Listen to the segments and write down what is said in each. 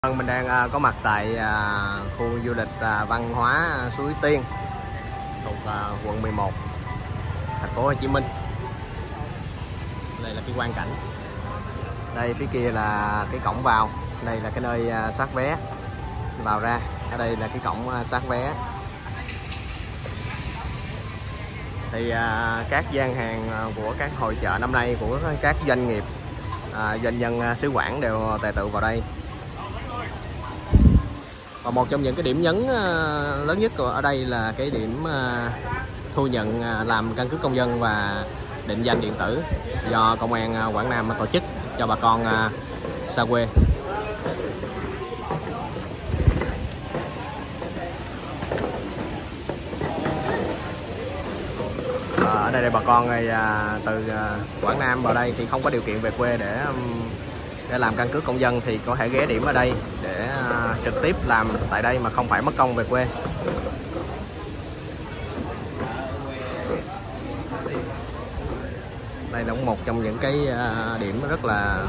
Mình đang có mặt tại khu du lịch văn hóa Suối Tiên thuộc quận 11, thành phố Hồ Chí Minh. Đây là cái quang cảnh. Đây phía kia là cái cổng vào. Đây là cái nơi soát vé vào ra. Ở đây là cái cổng soát vé. Thì các gian hàng của các hội chợ năm nay của các doanh nghiệp, doanh nhân xứ Quảng đều tề tựu vào đây. Và một trong những cái điểm nhấn lớn nhất ở đây là cái điểm thu nhận làm căn cước công dân và định danh điện tử do Công an Quảng Nam tổ chức cho bà con xa quê. Ở đây bà con từ Quảng Nam vào đây thì không có điều kiện về quê để làm căn cước công dân thì có thể ghé điểm ở đây để trực tiếp làm tại đây mà không phải mất công về quê. Đây là một trong những cái điểm rất là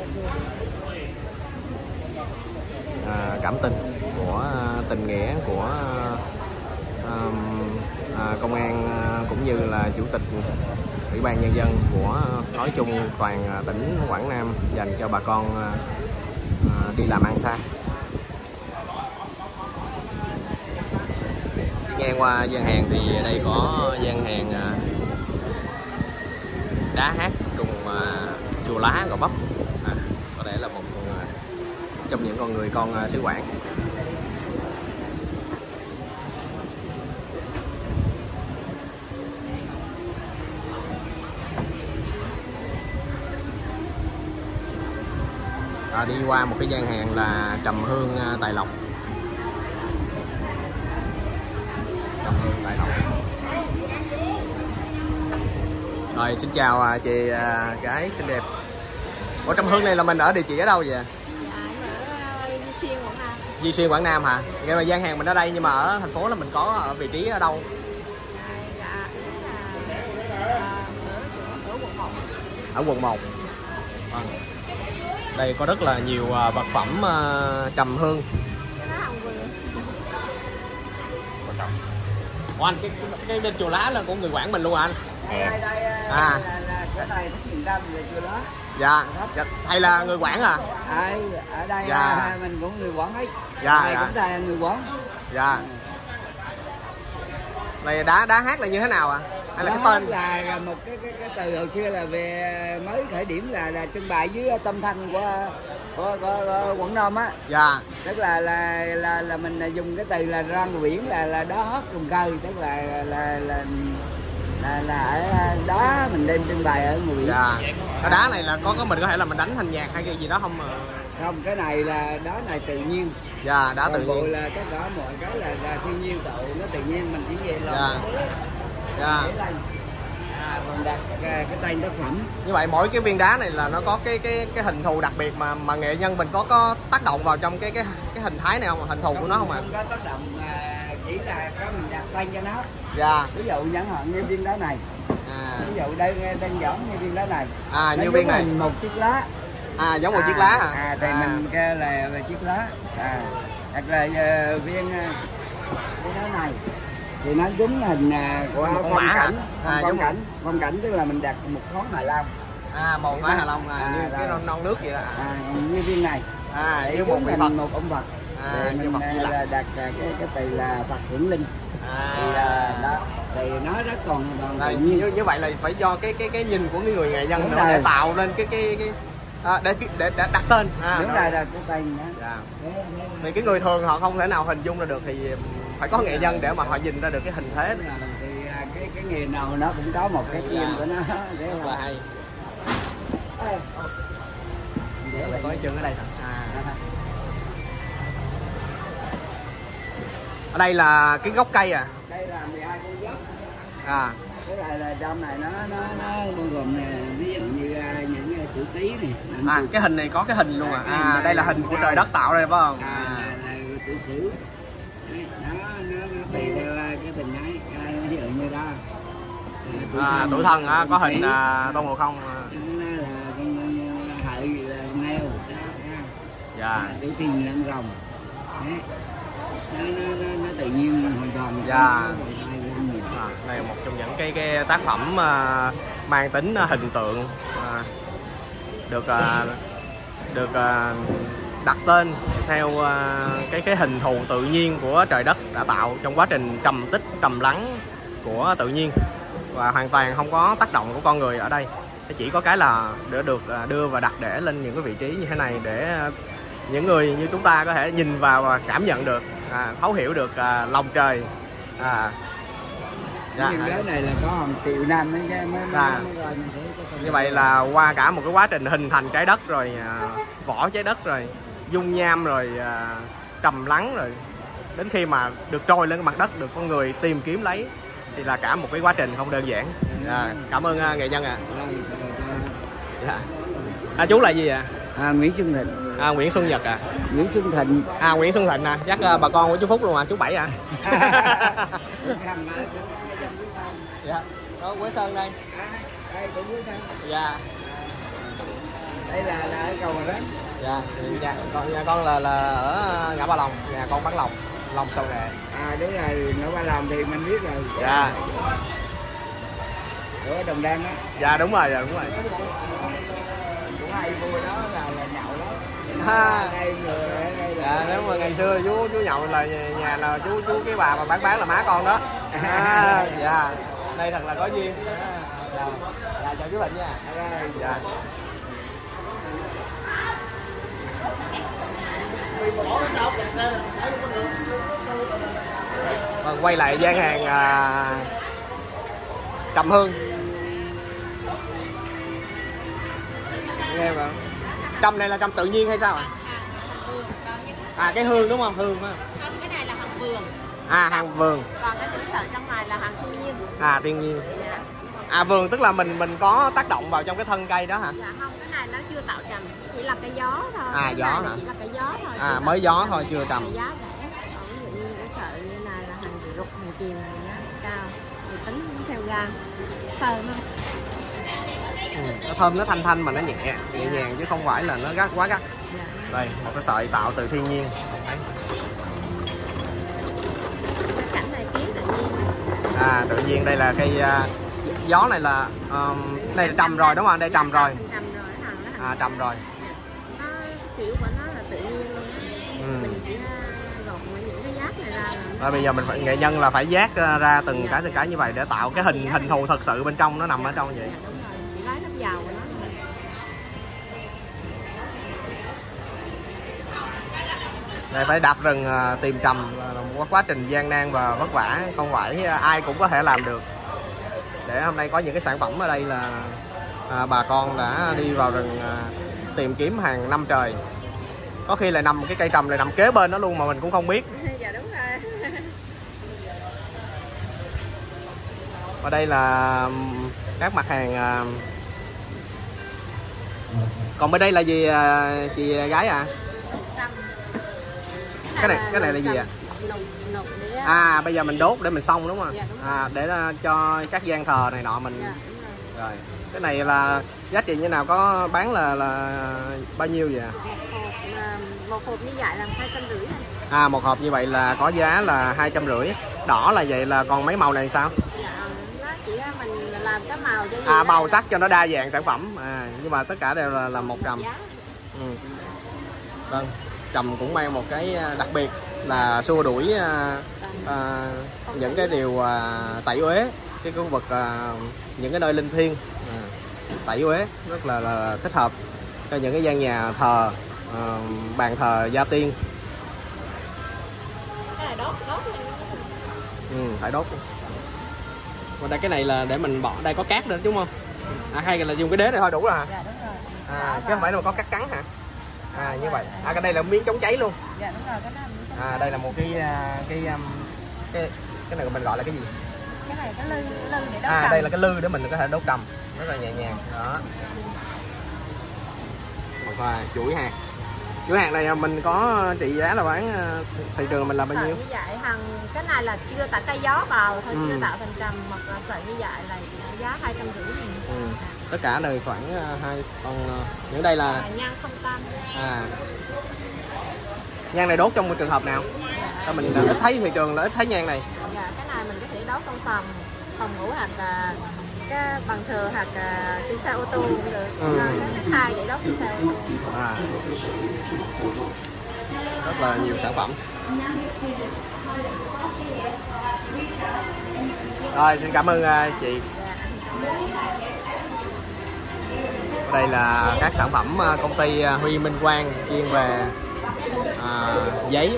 cảm tình của tình nghĩa của công an cũng như là chủ tịch Ủy ban Nhân dân của nói chung toàn tỉnh Quảng Nam dành cho bà con đi làm ăn xa. Đi ngang qua gian hàng thì đây có gian hàng đá hát cùng chùa lá Gò Vấp. Có lẽ là một trong những con người con xứ Quảng. Đi qua một cái gian hàng là Trầm Hương Tài Lộc. Trầm Hương Tài Lộc. Rồi xin chào chị gái xinh đẹp. Ủa Trầm Hương này là mình ở địa chỉ ở đâu vậy? Ở Duy Xuyên Quảng Nam. Duy Xuyên Quảng Nam hả? Nghe là gian hàng mình ở đây nhưng mà ở thành phố là mình có ở vị trí ở đâu? Ở quận 1. Ở quận 1. Đây có rất là nhiều vật phẩm trầm hương. Ủa anh, cái bên chùa lá là của người Quảng mình luôn anh? Đây à. là cái này nó miền Nam về chùa lá. Dạ, thầy là người Quảng à? Ở đây dạ. Mình cũng người Quảng ấy. Dạ, này dạ. Cũng là người Quảng. Dạ. Này đá hát là như thế nào ạ? Hay là cái tên? Là một cái từ hồi xưa là về mới khởi điểm là trưng bày dưới tâm thanh của Quảng Nam á. Dạ. Tức là mình dùng cái từ là ra ngoài biển là đó hót trùng khơi, tức là ở đó mình đem trưng bày ở ngoài biển. Dạ. Cái đá này là có mình có thể là mình đánh thành nhạc hay cái gì đó không? Không, cái này là đá này tự nhiên. Dạ, đá tự nhiên. Là tất cả mọi cái là thiên nhiên tạo, nó tự nhiên, mình chỉ về làm. Dạ. Dạ. Còn đặt cái tên tác phẩm. Như vậy mỗi cái viên đá này là nó có cái hình thù đặc biệt mà nghệ nhân mình có tác động vào trong cái hình thái này không? Hình thù của nó không ạ? Không có tác động, chỉ là có mình đặt tên cho nó. Dạ. Ví dụ chẳng hạn như viên đá này. Ví dụ đây đơn giản như viên đá này. Như viên này một chiếc lá. Giống một chiếc lá hả? Thì mình kêu là chiếc lá. Hoặc là viên đá này thì nó giống hình của phong cảnh. Phong cảnh tức là mình đặt một thoáng Hạ Long. Một thoáng Hạ Long như cái non nước vậy đó. Như viên này. Như một vị Phật. Một ông Phật. Thì mình là đặt cái từ là Phật Hiển Linh. Thì đó thì nó rất còn tự nhiên. Như vậy là phải do cái nhìn của người nghệ nhân để tạo nên để đặt tên. Đúng rồi, là cái tên đó. Dạ. Vì cái người thường họ không thể nào hình dung ra được thì phải có nghệ nhân để mà họ nhìn ra được cái hình thế. Thì cái nghề nào nó cũng có một cái riêng của nó. Rất là hay. Để là có cái chân ở đây thôi. Ở đây là cái gốc cây à? Đây là 12 con dốc. Cái này là trong này nó bao gồm ví dụ như những chữ ký này. Cái hình này có cái hình luôn à? Đây là hình của trời đất tạo đây phải không? Là tự sử. Nó tùy theo cái tình ấy, ví dụ như đó. Tuổi thân có hình Tôn Ngộ Không. Nó là con hợi là neo. Dạ. Để tìm lẫn rồng. Đấy. Nó tự nhiên hoàn toàn. Dạ. Đây là một trong những cái tác phẩm mang tính hình tượng được đặt tên theo cái hình thù tự nhiên của trời đất đã tạo trong quá trình trầm tích trầm lắng của tự nhiên, và hoàn toàn không có tác động của con người ở đây. Chỉ có cái là được đưa và đặt để lên những cái vị trí như thế này để những người như chúng ta có thể nhìn vào và cảm nhận được, thấu hiểu được lòng trời. Dạ. Cái này là có hàng triệu năm mới như vậy là qua cả một cái quá trình hình thành trái đất rồi, vỏ trái đất rồi dung nham rồi trầm lắng rồi đến khi mà được trôi lên cái mặt đất, được con người tìm kiếm lấy, thì là cả một cái quá trình không đơn giản. Cảm ơn nghệ nhân ạ. Chú là gì ạ? Nguyễn Xuân Thịnh. Nguyễn Xuân Nhật à? Nguyễn Xuân Thịnh. Nguyễn Xuân Thịnh à? Chắc bà con của chú Phúc luôn à? Chú Bảy à? Dạ. Đó, Quế Sơn đây. Đây cũng Quế Sơn. Dạ. Đây là ở cầu Bà Ránh. Dạ. Nhà con là ở ngã Ba Lòng, nhà con bán lòng sầu nghệ. Đúng rồi, ngã Ba Lòng thì mình biết rồi. Dạ. Ở Đồng Đăng á. Dạ đúng rồi, đúng rồi. Cũng hay vui đó là nhậu đó. Dạ, nếu mà ngày xưa chú nhậu là nhà là chú cái bà mà bán là má con đó. Dạ. Đây thật là có duyên. Dạ, chào chú Thịnh nha. Dạ. Vâng, quay lại gian hàng trầm hương. Nghe không? Trầm này là trầm tự nhiên hay sao ạ? Cái hương đúng không? Hương phải không? Không, cái này là hàng vườn. Hàng vườn. Còn cái chữ sợi trong này là hàng thiên nhiên. Thiên nhiên. Dạ. Vườn tức là mình có tác động vào trong cái thân cây đó hả? Dạ không, cái này nó chưa tạo trầm, chỉ là cái gió thôi. Gió hả? Chỉ là cái gió thôi. Mới gió thôi, chưa trầm. Giá rẻ. Còn ví dụ như cái sợi như này là hàng rục, hàng chìm thì nó sẽ cao. Thì tính theo gam. Thơm không? Nó thơm, nó thanh mà nó nhẹ nhàng chứ không phải là nó quá gắt. Dạ. Đây, một cái sợi tạo từ thiên nhiên. Đấy. Cái cảnh này kiến tự nhiên. Tự nhiên đây là cây gió này là đây là trầm rồi đúng không? Đây trầm rồi. Trầm rồi. Nó kiểu của nó là tự nhiên luôn. Mình chỉ gọt những cái giác này ra. Rồi bây giờ mình phải, nghệ nhân là phải vác ra từng cái như vậy để tạo cái hình thù thật sự bên trong, nó nằm ở trong vậy. Dạ, đúng rồi. Chỉ lấy lớp dầu của nó. Đây phải đạp rừng tìm trầm là một quá trình gian nan và vất vả, không phải ai cũng có thể làm được. Để hôm nay có những cái sản phẩm ở đây là bà con đã đi vào rừng tìm kiếm hàng năm trời. Có khi là nằm cái cây trầm này nằm kế bên nó luôn mà mình cũng không biết. Dạ đúng rồi. Ở đây là các mặt hàng. Còn bên đây là gì chị gái à? Cái này là gì ạ? Bây giờ mình đốt để mình xông đúng không? Dạ, đúng rồi. Để cho các gian thờ này nọ mình. Dạ, rồi. Cái này là giá trị như nào, có bán là bao nhiêu vậy? Một hộp như vậy là 250. Một hộp như vậy là có giá là 250. Đỏ là vậy, là còn mấy màu này sao? Dạ, nó chỉ là mình làm cái màu cho màu sắc cho nó đa dạng sản phẩm. Nhưng mà tất cả đều là 100. Vâng. Trầm cũng mang một cái đặc biệt là xua đuổi những cái điều tẩy uế, cái khu vực những cái nơi linh thiêng, tẩy uế rất là thích hợp cho những cái gian nhà thờ, bàn thờ gia tiên. Phải đốt. Còn đây cái này là để mình bỏ, đây có cát nữa đúng không? Hay là dùng cái đế này thôi đủ rồi hả? Dạ đúng rồi. Chứ không phải là có cát trắng hả? Như vậy. Cái đây là miếng chống cháy luôn. Dạ đúng rồi, cái đó. Đây là một cái này mình gọi là cái gì? Cái này cái lư để đốt trầm. Đây là cái lư để mình có thể đốt trầm, rất là nhẹ nhàng. Đó. Một chuỗi hàng. Chuỗi hàng này mình có trị giá là bán thị trường mình là bao nhiêu? Như vậy cái này là chưa tạo cây gió vào thôi, chưa tạo thành trầm, hoặc là sợi như vậy là giá 250.000. Tất cả đều khoảng 2 con. Những đây là nhan không tam. Nhang này đốt trong trường hợp nào? Sao mình ít thấy thị trường là ít thấy nhang này? Dạ, cái này mình có thể đốt trong phòng ngủ hoặc là cái bàn thờ hoặc trên xe ô tô cũng được. Cái hai để đốt trên xe ô tô. À. Rất là nhiều sản phẩm. Rồi, xin cảm ơn chị. Đây là các sản phẩm công ty Huy Minh Quang chuyên về giấy.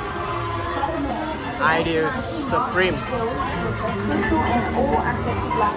Ideal Supreme.